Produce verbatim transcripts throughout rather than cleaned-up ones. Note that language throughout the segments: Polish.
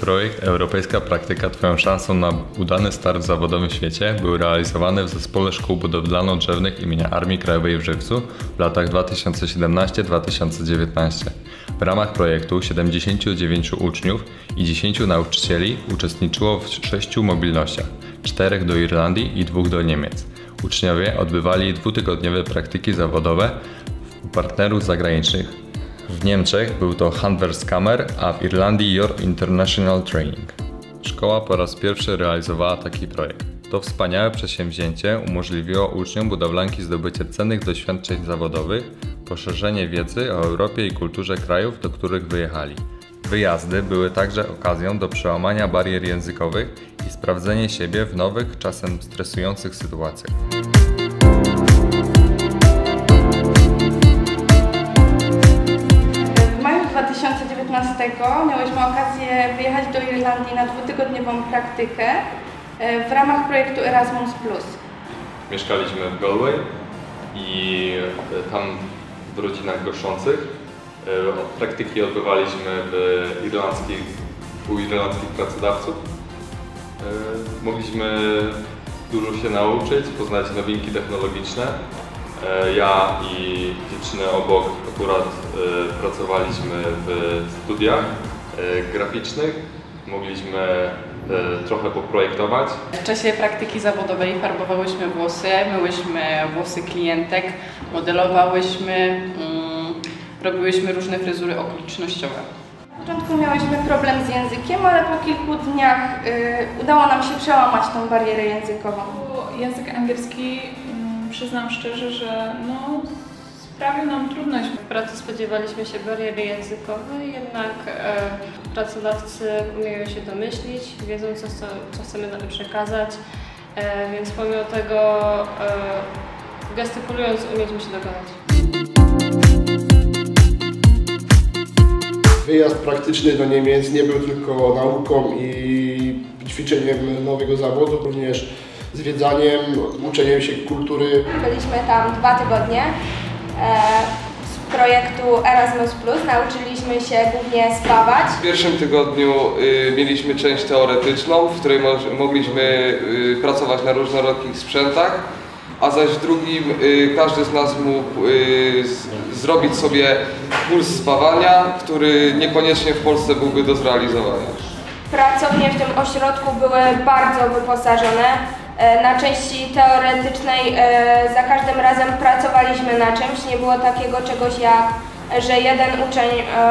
Projekt Europejska Praktyka Twoją szansą na udany start w zawodowym świecie był realizowany w Zespole Szkół Budowlano-Drzewnych im. Armii Krajowej w Żywcu w latach dwa tysiące siedemnastym do dwa tysiące dziewiętnastego. W ramach projektu siedemdziesięciu dziewięciu uczniów i dziesięciu nauczycieli uczestniczyło w sześciu mobilnościach, czterech do Irlandii i dwóch do Niemiec. Uczniowie odbywali dwutygodniowe praktyki zawodowe u partnerów zagranicznych. W Niemczech był to Handwerkskammer, a w Irlandii Your International Training. Szkoła po raz pierwszy realizowała taki projekt. To wspaniałe przedsięwzięcie umożliwiło uczniom budowlanki zdobycie cennych doświadczeń zawodowych, poszerzenie wiedzy o Europie i kulturze krajów, do których wyjechali. Wyjazdy były także okazją do przełamania barier językowych i sprawdzenia siebie w nowych, czasem stresujących sytuacjach. dwa tysiące dziewiętnastego miałyśmy okazję wyjechać do Irlandii na dwutygodniową praktykę w ramach projektu Erasmus plus. Mieszkaliśmy w Galway i tam w rodzinach goszczących. Praktyki odbywaliśmy w irlandzkich, u irlandzkich pracodawców. Mogliśmy dużo się nauczyć, poznać nowinki technologiczne. Ja i dziewczyny obok akurat y, pracowaliśmy w studiach y, graficznych. Mogliśmy y, trochę poprojektować. W czasie praktyki zawodowej farbowałyśmy włosy, myłyśmy włosy klientek, modelowałyśmy, mm, robiłyśmy różne fryzury okolicznościowe. Na początku miałyśmy problem z językiem, ale po kilku dniach y, udało nam się przełamać tą barierę językową. Język angielski, przyznam szczerze, że no, sprawił nam trudność. W pracy spodziewaliśmy się bariery językowej, jednak e, pracodawcy umieją się domyślić, wiedzą co, co, co chcemy przekazać, e, więc pomimo tego e, gestykulując umieliśmy się dogadać. Wyjazd praktyczny do Niemiec nie był tylko nauką i ćwiczeniem nowego zawodu, również zwiedzaniem, uczeniem się kultury. Byliśmy tam dwa tygodnie e, z projektu Erasmus plus. Nauczyliśmy się głównie spawać. W pierwszym tygodniu y, mieliśmy część teoretyczną, w której mo mogliśmy y, pracować na różnorodnych sprzętach, a zaś w drugim y, każdy z nas mógł y, z, zrobić sobie kurs spawania, który niekoniecznie w Polsce byłby do zrealizowania. Pracownie w tym ośrodku były bardzo wyposażone. Na części teoretycznej za każdym razem pracowaliśmy na czymś. Nie było takiego czegoś jak, że jeden uczeń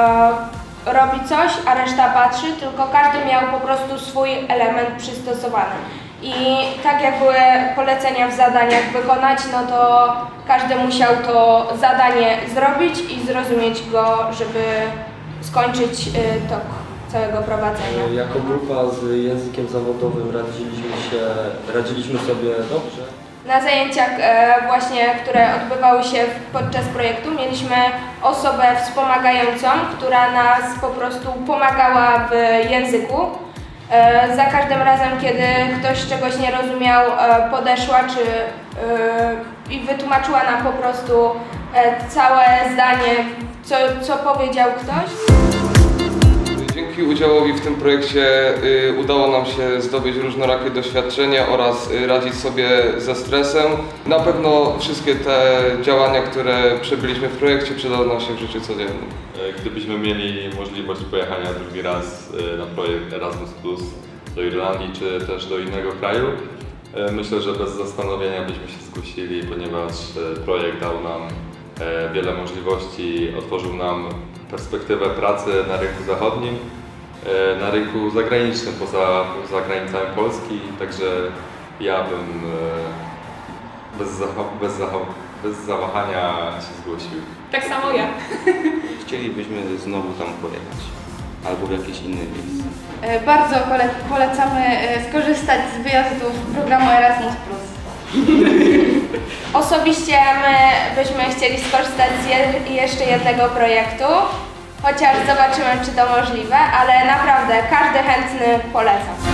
robi coś, a reszta patrzy, tylko każdy miał po prostu swój element przystosowany. I tak jak były polecenia w zadaniach wykonać, no to każdy musiał to zadanie zrobić i zrozumieć go, żeby skończyć tok całego prowadzenia. Jako grupa z językiem zawodowym radziliśmy się, radziliśmy sobie dobrze. Na zajęciach e, właśnie, które odbywały się podczas projektu, mieliśmy osobę wspomagającą, która nas po prostu pomagała w języku. E, za każdym razem, kiedy ktoś czegoś nie rozumiał, e, podeszła czy, e, i wytłumaczyła nam po prostu e, całe zdanie, co, co powiedział ktoś. Dzięki udziałowi w tym projekcie y, udało nam się zdobyć różnorakie doświadczenia oraz y, radzić sobie ze stresem. Na pewno wszystkie te działania, które przebyliśmy w projekcie, przydadzą nam się w życiu codziennym. Gdybyśmy mieli możliwość pojechania drugi raz na projekt Erasmus plus do Irlandii czy też do innego kraju, myślę, że bez zastanowienia byśmy się zgłosili, ponieważ projekt dał nam wiele możliwości, otworzył nam perspektywę pracy na rynku zachodnim, na rynku zagranicznym, poza, poza granicami Polski, także ja bym bez, bez, bez zawahania się zgłosił. Tak samo ja. Chcielibyśmy znowu tam pojechać, albo w jakieś inne miejsce. Bardzo polecamy skorzystać z wyjazdu z programu Erasmus plus. Osobiście my byśmy chcieli skorzystać z jeszcze jednego projektu, chociaż zobaczymy, czy to możliwe, ale naprawdę każdy chętny polecam.